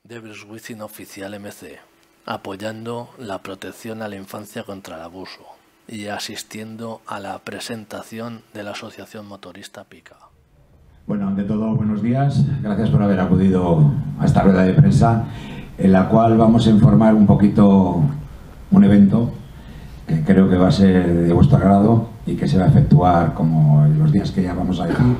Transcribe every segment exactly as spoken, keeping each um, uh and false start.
de Bruce Within Oficial M C, apoyando la protección a la infancia contra el abuso y asistiendo a la presentación de la Asociación Motorista Pica. Bueno, ante todo, buenos días. Gracias por haber acudido a esta rueda de prensa, en la cual vamos a informar un poquito un evento que creo que va a ser de vuestro agrado y que se va a efectuar como en los días que ya vamos a decir.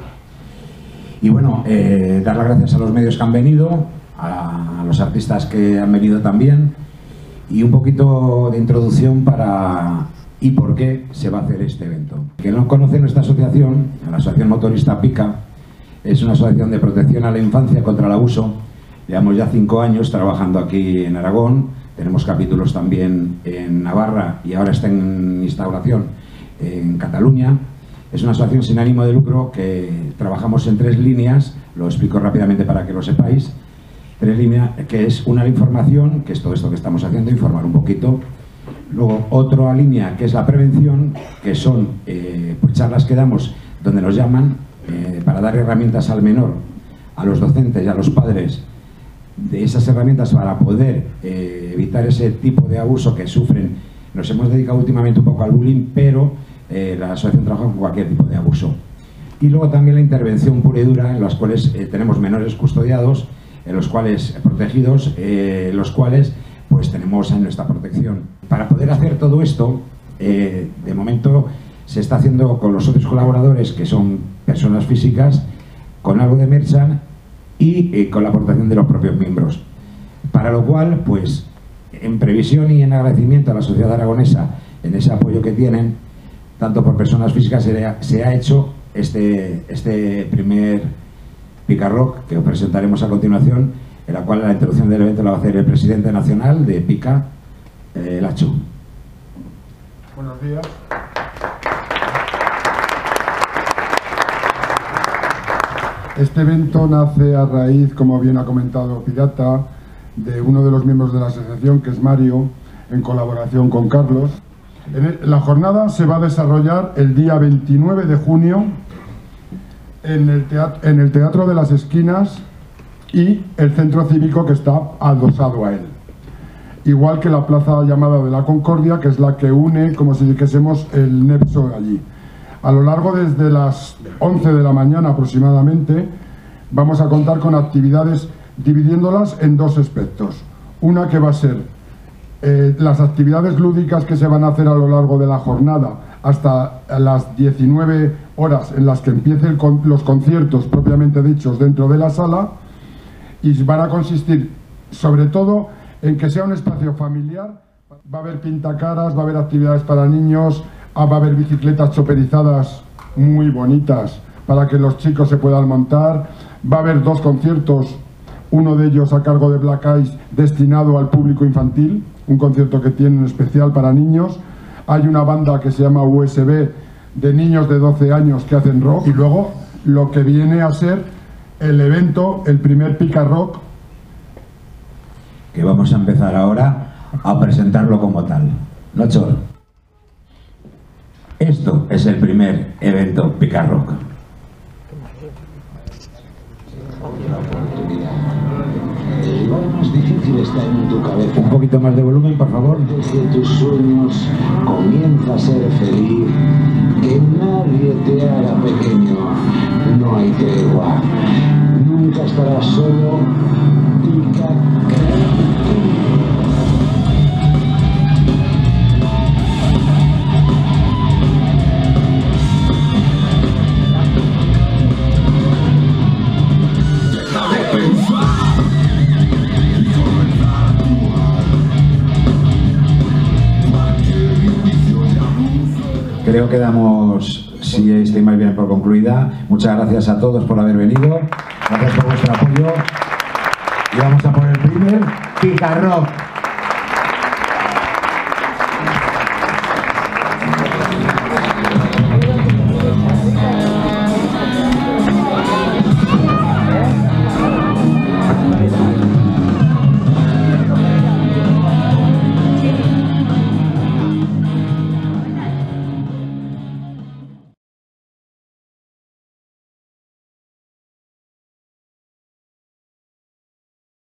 Y bueno, eh, dar las gracias a los medios que han venido, a los artistas que han venido también, y un poquito de introducción para y por qué se va a hacer este evento. Quien no conoce nuestra asociación, la Asociación Motorista Pica, es una asociación de protección a la infancia contra el abuso. Llevamos ya cinco años trabajando aquí en Aragón, tenemos capítulos también en Navarra y ahora está en instauración en Cataluña. Es una asociación sin ánimo de lucro que trabajamos en tres líneas, lo explico rápidamente para que lo sepáis. Tres líneas, que es una la información, que es todo esto que estamos haciendo, informar un poquito. Luego otra línea, que es la prevención, que son eh, pues charlas que damos donde nos llaman eh, para dar herramientas al menor, a los docentes y a los padres, de esas herramientas para poder eh, evitar ese tipo de abuso que sufren. Nos hemos dedicado últimamente un poco al bullying, pero eh, la asociación trabaja con cualquier tipo de abuso. Y luego también la intervención pura y dura, en las cuales eh, tenemos menores custodiados, en los cuales protegidos, eh, los cuales pues tenemos en nuestra protección. Para poder hacer todo esto, eh, de momento se está haciendo con los otros colaboradores, que son personas físicas, con algo de merchan y eh, con la aportación de los propios miembros. Para lo cual, pues, en previsión y en agradecimiento a la sociedad aragonesa en ese apoyo que tienen, tanto por personas físicas, se ha, se ha hecho este, este primer Pica Rock, que os presentaremos a continuación, en la cual la introducción del evento la va a hacer el presidente nacional de Pica, eh, Lachu. Buenos días. Este evento nace a raíz, como bien ha comentado Pirata, de uno de los miembros de la asociación, que es Mario, en colaboración con Carlos. En la jornada se va a desarrollar el día veintinueve de junio en el teatro, en el Teatro de las Esquinas y el centro cívico que está adosado a él. Igual que la plaza llamada de la Concordia, que es la que une, como si dijésemos, el nexo allí. A lo largo, desde las once de la mañana aproximadamente, vamos a contar con actividades dividiéndolas en dos aspectos. Una que va a ser eh, las actividades lúdicas que se van a hacer a lo largo de la jornada hasta las diecinueve horas en las que empiecen los conciertos propiamente dichos dentro de la sala, y van a consistir sobre todo en que sea un espacio familiar. Va a haber pintacaras, va a haber actividades para niños, va a haber bicicletas choperizadas muy bonitas para que los chicos se puedan montar, va a haber dos conciertos, uno de ellos a cargo de Black Eyes destinado al público infantil, un concierto que tienen especial para niños. Hay una banda que se llama U S B de niños de doce años que hacen rock, y luego lo que viene a ser el evento, el primer Pica Rock, que vamos a empezar ahora a presentarlo como tal. ¿No, Chor? Esto es el primer evento Pica Rock. El lugar más difícil está en tu cabeza. Un poquito más de volumen, por favor. Desde tus sueños comienza a ser feliz. Que nadie te haga pequeño. No hay tregua. Nunca estarás solo. Pica. Creo que damos, si estáis más bien por concluida. Muchas gracias a todos por haber venido. Gracias por vuestro apoyo. Y vamos a por el primer Pica Rock.